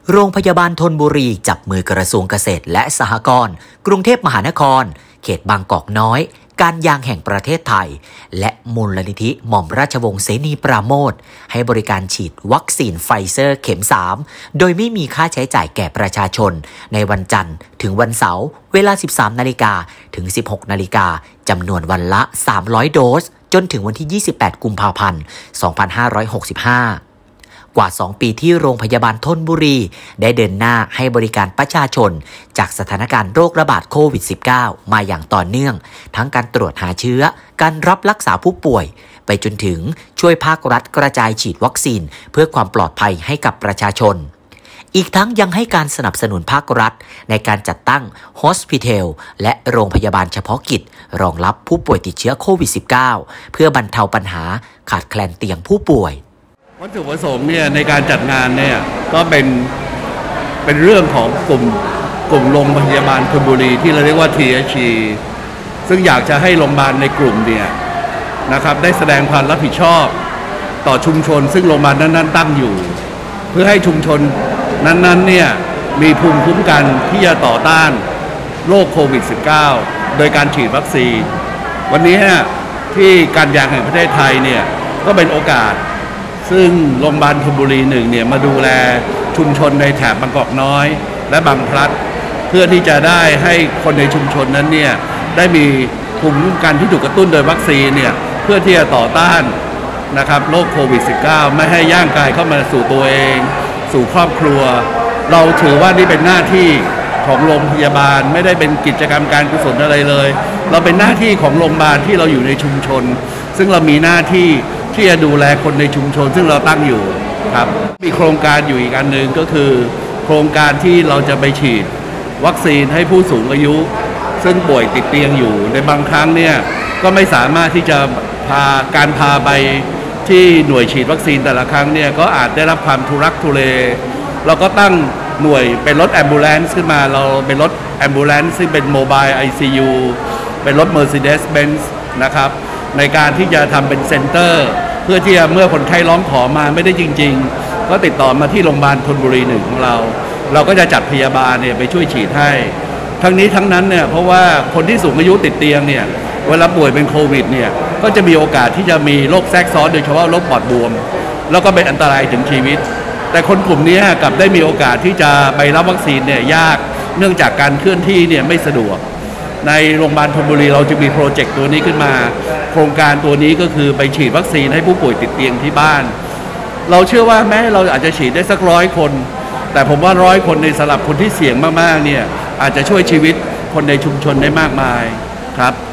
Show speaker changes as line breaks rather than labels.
โรงพยาบาลธนบุรีจับมือกระทรวงเกษตรและสหกรณ์กรุงเทพมหานครเขตบางกอกน้อยการยางแห่งประเทศไทยและมูลนิธิหม่อมราชวงศ์เสนีปราโมชให้บริการฉีดวัคซีนไฟเซอร์เข็ม 3โดยไม่มีค่าใช้จ่ายแก่ประชาชนในวันจันทร์ถึงวันเสาร์เวลา 13 นาฬิกาถึง 16 นาฬิกาจำนวนวันละ 300 โดสจนถึงวันที่ 28 กุมภาพันธ์ 2565กว่า 2 ปีที่โรงพยาบาลธนบุรีได้เดินหน้าให้บริการประชาชนจากสถานการณ์โรคระบาดโควิด -19 มาอย่างต่อเนื่องทั้งการตรวจหาเชื้อการรับรักษาผู้ป่วยไปจนถึงช่วยภาครัฐกระจายฉีดวัคซีนเพื่อความปลอดภัยให้กับประชาชนอีกทั้งยังให้การสนับสนุนภาครัฐในการจัดตั้งโฮสพิทอลและโรงพยาบาลเฉพาะกิจรองรับผู้ป่วยติดเชื้อโควิด -19 เพื่อบรรเทาปัญหาขาดแคลนเตียงผู้ป่วย
วัตถุประสงค์เนี่ยในการจัดงานเนี่ยก็เป็นเรื่องของกลุ่มโรงพยาบาลธนบุรีที่เราเรียกว่า THC ซึ่งอยากจะให้โรงพยาบาลในกลุ่มเนี่ยนะครับได้แสดงความรับผิดชอบต่อชุมชนซึ่งโรงพยาบาลนั้นตั้งอยู่เพื่อให้ชุมชนนั้นเนี่ยมีภูมิคุ้มกันที่จะต่อต้านโรคโควิด -19 โดยการฉีดวัคซีนวันนี้ที่การยางแห่งประเทศไทยเนี่ยก็เป็นโอกาสซึ่งโรงพยาบาลธนบุรี1เนี่ยมาดูแลชุมชนในแถบบางกอกน้อยและบางพลัดเพื่อที่จะได้ให้คนในชุมชนนั้นเนี่ยได้มีภูมิคุ้มกันที่ถูกกระตุ้นโดยวัคซีนเนี่ยเพื่อที่จะต่อต้านนะครับโรคโควิด -19 ไม่ให้ย่างกายเข้ามาสู่ตัวเองสู่ครอบครัวเราถือว่านี่เป็นหน้าที่ของโรงพยาบาลไม่ได้เป็นกิจกรรมการกุศลอะไรเลยเราเป็นหน้าที่ของโรงพยาบาลที่เราอยู่ในชุมชนซึ่งเรามีหน้าที่ที่จะดูแลคนในชุมชนซึ่งเราตั้งอยู่ครับมีโครงการอยู่อีกอันหนึ่งก็คือโครงการที่เราจะไปฉีดวัคซีนให้ผู้สูงอายุซึ่งป่วยติดเตียงอยู่ในบางครั้งเนี่ยก็ไม่สามารถที่จะพาไปที่หน่วยฉีดวัคซีนแต่ละครั้งเนี่ยก็อาจได้รับความทุรักทุเลเราก็ตั้งหน่วยเป็นรถแอมบูเลนซ์ขึ้นมาเราเป็นรถแอมบูเลนซ์ซึ่งเป็นโมบาย ICU เป็นรถ Mercedes-Benz นะครับในการที่จะทำเป็นเซ็นเตอร์เพื่อที่จะเมื่อคนไข้ร้องขอมาไม่ได้จริงๆก็ติดต่อมาที่โรงพยาบาลธนบุรี1ของเราก็จะจัดพยาบาลเนี่ยไปช่วยฉีดให้ทั้งนี้ทั้งนั้นเนี่ยเพราะว่าคนที่สูงอายุติดเตียงเนี่ยเวลาป่วยเป็นโควิดเนี่ยก็จะมีโอกาสที่จะมีโรคแทรกซ้อนโดยเฉพาะโรคปอดบวมแล้วก็เป็นอันตรายถึงชีวิตแต่คนกลุ่มนี้กลับได้มีโอกาสที่จะไปรับวัคซีนเนี่ยยากเนื่องจากการเคลื่อนที่เนี่ยไม่สะดวกในโรงพยาบาลธนบุรีเราจะมีโปรเจกต์ตัวนี้ขึ้นมาโครงการตัวนี้ก็คือไปฉีดวัคซีนให้ผู้ป่วยติดเตียงที่บ้านเราเชื่อว่าแม้เราอาจจะฉีดได้สัก100 คนแต่ผมว่า100 คนในสำหรับคนที่เสี่ยงมากๆเนี่ยอาจจะช่วยชีวิตคนในชุมชนได้มากมายครับ